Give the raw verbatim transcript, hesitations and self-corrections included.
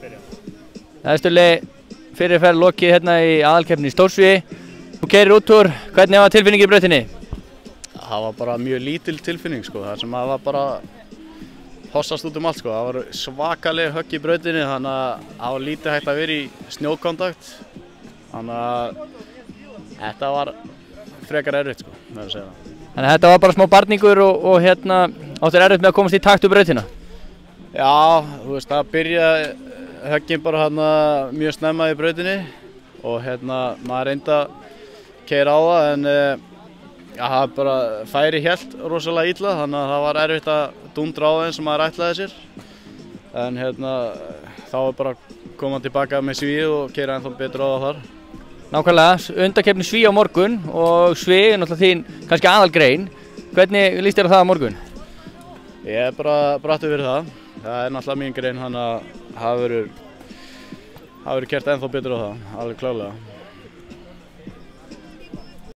Það er Stulli fyrirferð lokið hérna í aðalkeppni í stórsvíi. Þú keyrir út úr, hvernig var tilfinningi í brautinni? Það var bara mjög lítil tilfinning sko, það sem að var bara hossast út um allt sko. Það var svakalega högg í brautinni þannig að það var lítið hægt að vera í snjókontakt. Þannig að þetta var frekar erfitt sko, með að segja það. Þannig að þetta var bara smá barningur og, og hérna áttir erfitt með að komast í takt úr brautina? Já, þú veist, það byrjaði höggin bara hérna mjög snemma í brautinni og hérna maður reyndi að keyra á það en uh, ja, það bara færi hélt rosalega illa þannig að það var erfitt að dundra á það eins og maður ætlaði sér. En hérna þá var bara að koma tilbaka með svíð og keyra ennþá betur á það þar. Nákvæmlega, undankeppni sví á morgun og sví er náttúrulega þín kannski aðalgrein. Hvernig líst þér á það á morgun? Ég er bara brattur fyrir það. Það er náttúrulega mín grein, þannig að það verður kert ennþá betur á það, alveg klárlega.